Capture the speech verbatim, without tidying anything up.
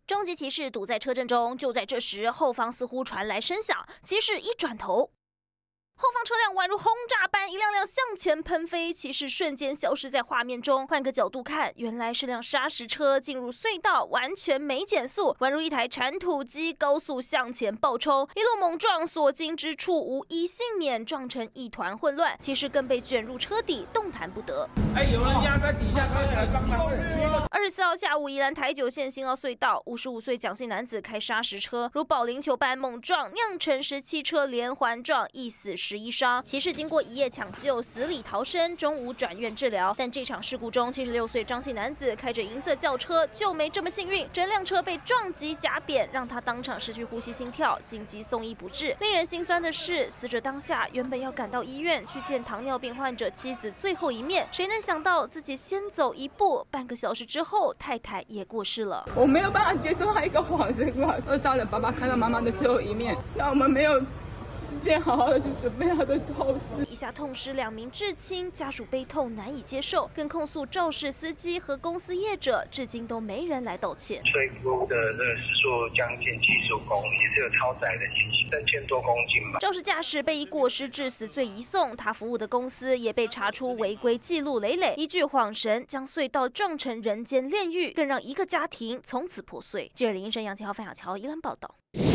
终极骑士堵在车阵中，就在这时，后方似乎传来声响，骑士一转头。 后方车辆宛如轰炸般，一辆辆向前喷飞，骑士瞬间消失在画面中。换个角度看，原来是辆砂石车进入隧道，完全没减速，宛如一台铲土机高速向前暴冲，一路猛撞，所经之处无一幸免，撞成一团混乱。骑士更被卷入车底，动弹不得。 哎，有人压在底下，快点来帮忙！ 二十四号下午，宜兰台九线新澳隧道，五十五岁蒋姓男子开砂石车，如保龄球般猛撞，酿成十七车连环撞，一死十一伤。骑士经过一夜抢救，死里逃生，中午转院治疗。但这场事故中，七十六岁张姓男子开着银色轿车，就没这么幸运，整辆车被撞击夹扁，让他当场失去呼吸心跳，紧急送医不治。令人心酸的是，死者当下原本要赶到医院去见糖尿病患者妻子最后一面，谁能想到自己先走一步，半个小时之后，太太也过世了。 我没有办法接受他一个谎言，扼杀了爸爸看到妈妈的最后一面，让我们没有 时间好好的去准备他的后事。 一下痛失两名至亲，家属悲痛难以接受，更控诉肇事司机和公司业者，至今都没人来道歉。 推估的那个时速将近七十五公里，也是有超载的情形，三千多公斤吧。 肇事驾驶被以过失致死罪移送，他服务的公司也被查出违规记录累累，依据晃神将隧道撞成人间炼狱，更让一个家庭从此破碎。记者林医生、杨启浩、范小乔宜兰报道。